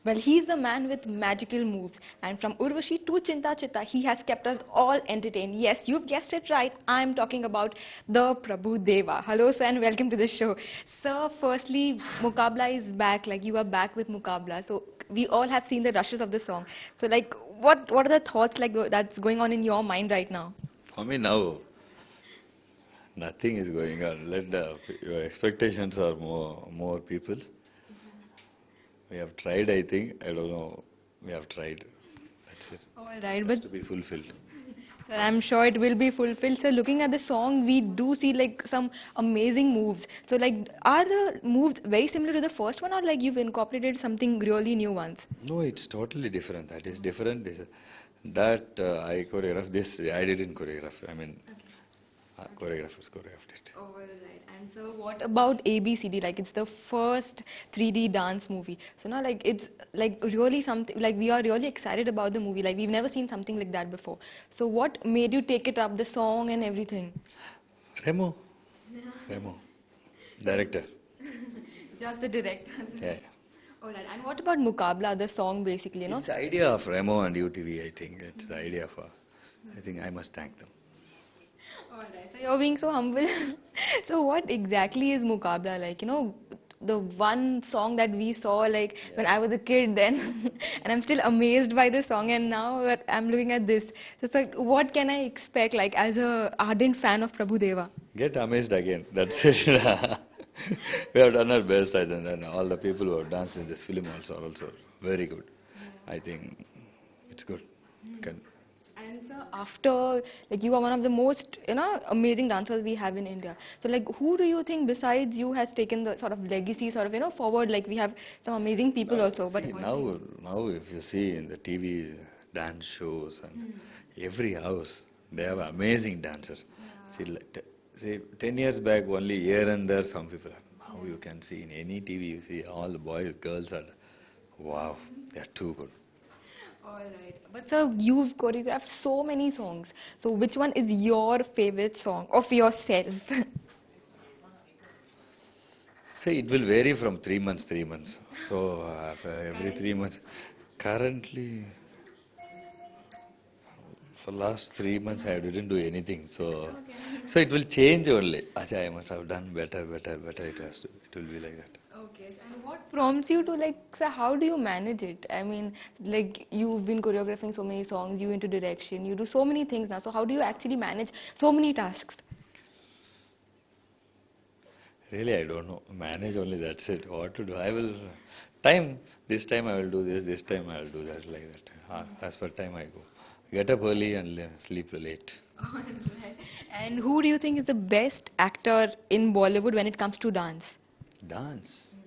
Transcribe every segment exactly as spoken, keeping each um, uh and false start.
Well, he's the man with magical moves, and from Urvashi to Chinta Chitta, he has kept us all entertained. Yes, you've guessed it right. I'm talking about the Prabhu Deva. Hello, sir, and welcome to the show. Sir, firstly, Mukabla is back. Like you are back with Mukabla. So we all have seen the rushes of the song. So, like, what what are the thoughts like that's going on in your mind right now? For me now, nothing is going on. Let the your expectations are more more people. We have tried, I think. I don't know. We have tried. That's it. All right, It but has to be fulfilled. sir, I'm sure it will be fulfilled. So looking at the song, we do see like some amazing moves. So like, are the moves very similar to the first one, or like you've incorporated something really new ones? No, it's totally different. That is different. This, that uh, I choreographed. This I didn't choreograph. I mean, uh, choreographers choreographed it. All right. And so what about A B C D? Like it's the first three D dance movie. So now like it's like really something like we are really excited about the movie. Like we've never seen something like that before. So what made you take it up, the song and everything? Remo, Remo, director. Just the director. Yeah. All right. And what about Mukabla, the song basically, you know? It's the idea of Remo and U T V. I think it's the idea of. Uh, I think I must thank them. All right. So you're being so humble. So what exactly is Mukabla like? You know, the one song that we saw like when I was a kid then, and I'm still amazed by the song, and now we're- I'm looking at this. So it's like, what can I expect like as a ardent fan of Prabhu Deva? Get amazed again. That's it. We have done our best, I think, and all the people who have danced in this film also are also very good. I think it's good. Can, And so after, like you are one of the most, you know, amazing dancers we have in India. So like, who do you think besides you has taken the sort of legacy sort of, you know, forward? Like we have some amazing people now, also, but see, now, now if you see in the T V dance shows and every house, they have amazing dancers. See, like, t- see, ten years back only here and there some people are. Now you can see in any T V, you see all the boys, girls are, wow, they are too good. all right. But sir, you've choreographed so many songs. So which one is your favorite song of yourself? See, it will vary from three months, three months. So uh, for every three months. Currently, for last three months, I didn't do anything. So, so it will change only. Acha, I must have done better, better, better. It has to. It will be like that. Okay, and what prompts you to like, sir, how do you manage it? I mean, like you've been choreographing so many songs, you into direction, you do so many things now. So how do you actually manage so many tasks? Really, I don't know. Manage only. That's it. What to do? I will. Time. This time I will do this. This time I will do that. Like that. Ah, as per time I go. Get up early and le- sleep late. Alright. And who do you think is the best actor in Bollywood when it comes to dance? Dance.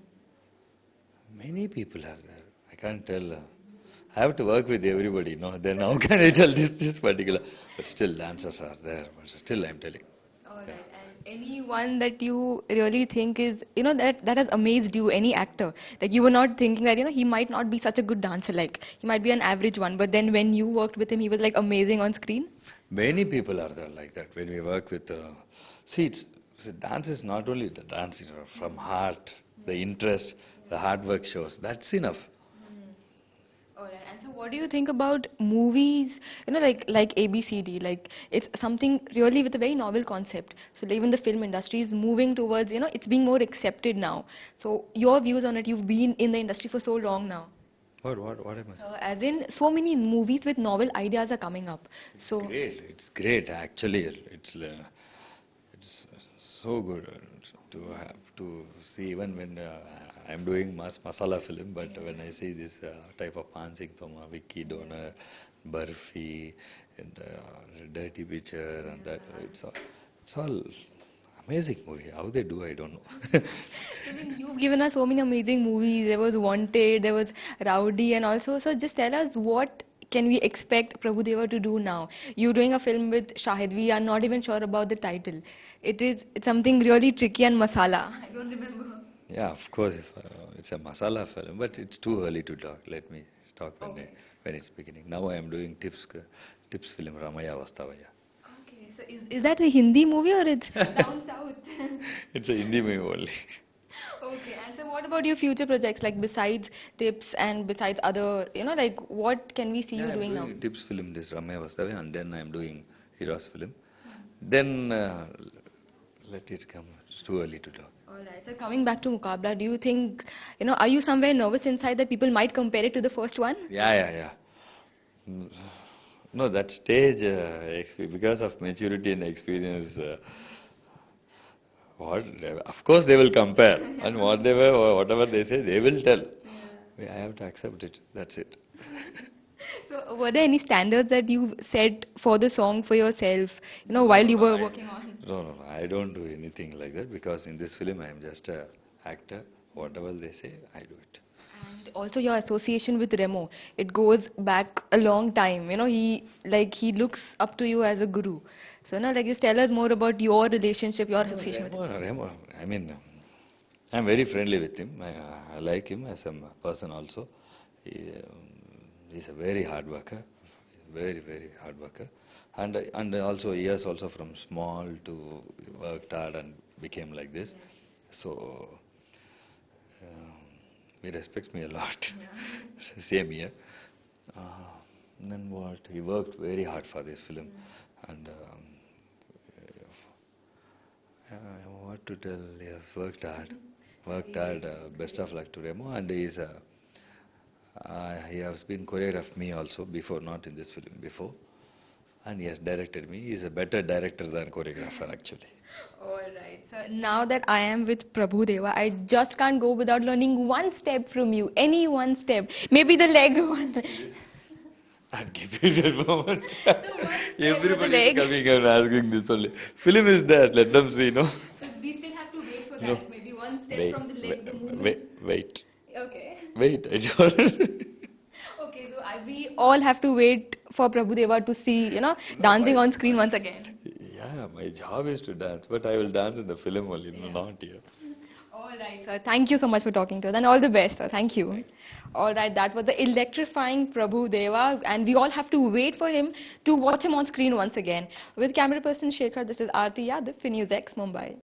Many people are there. I can't tell. Uh, I have to work with everybody, no? Then how can I tell this, this particular? But still, dancers are there. But still, I'm telling. Alright. And anyone that you really think is, you know, that that has amazed you, any actor, like you were not thinking that, you know, he might not be such a good dancer, like he might be an average one, but then when you worked with him, he was like amazing on screen. Many people are there like that. When we work with, uh, see, it's, see, dance is not only the dance, is from heart, the interest, the hard work shows. That's enough. Alright, and so what do you think about movies, you know, like like A B C D, like it's something really with a very novel concept. So even the film industry is moving towards, you know, it's being more accepted now. So your views on it, you've been in the industry for so long now. What, what, what am I? So as in, so many movies with novel ideas are coming up. It's So great. It's great. Actually, it's uh, it's so good uh, to have to see. Even when uh, I'm doing mas masala film, but when I see this uh, type of Pansing Thoma, Vicky Donor, Burfi, and uh, Dirty Picture, and that it's all, it's all amazing movie. How they do, I don't know. I mean, you've given us so many amazing movies. There was Wanted, there was Rowdy, and also, so just tell us what can we expect Prabhu Deva to do now? You're doing a film with Shahid. We are not even sure about the title. It is it's something really tricky and masala. I don't remember. Yeah, of course, if, uh, it's a masala film, but it's too early to talk. Let me talk when, I, Okay. when it's beginning. Now I am doing tips uh, tips film Ramaya Vastavaya. Okay, so is, is that a Hindi movie or it's down south? It's a Hindi movie only. Okay, and so what about your future projects, like besides Tips and besides other, you know, like what can we see you Yeah, I'm doing now? doing Tips film, this Ramya Vastavya, and then I'm doing Heroes film. Then uh, let it come. It's too early to talk. All right, so coming back to Muqabla, do you think, you know, are you somewhere nervous inside that people might compare it to the first one? Yeah, yeah, yeah. Mm, No, that stage, uh, ex- because of maturity and experience, uh, what, of course they will compare, and whatever, whatever they say, they will tell. I have to accept it. That's it. So, were there any standards that you set for the song for yourself, you know, while you were working on? No, no, no. I don't do anything like that because in this film I am just a actor. Whatever they say, I do it. And also your association with Remo, it goes back a long time. You know, he like he looks up to you as a guru. So, now, like, just tell us more about your relationship, your association with him. Remo, Remo, I mean, I'm very friendly with him. I, uh, I like him as a person also. He, um, he's a very hard worker, very very hard worker, and and also he has also from small to worked hard and became like this. So um, he respects me a lot. Same here. Uh, then what? He worked very hard for this film, and um, uh, what to tell? He has worked hard, worked hard. Uh, best of luck to Remo, and he is a. Uh, he has been choreographed me also before, not in this film before, and he has directed me. He is a better director than choreographer actually. All right. So now that I am with Prabhu Deva, I just can't go without learning one step from you. Any one step. Maybe the leg one. And give it a moment. the Everybody is leg. coming and asking this only. Film is there. Let them see, no? So we still have to wait for No. that. Maybe one step Wait, from the leg, the wait, movement. wait, wait. Okay. Wait. I told. Okay, so I, we all have to wait for Prabhu Deva to see, you know, dancing on screen once again. Yeah, my job is to dance, but I will dance in the film only, no, not here. All right, sir. Thank you so much for talking to us and all the best, sir. Thank you. All right, that was the electrifying Prabhu Deva, and we all have to wait for him to watch him on screen once again. With camera person Shekhar, this is Aarti Yadav for News X Mumbai.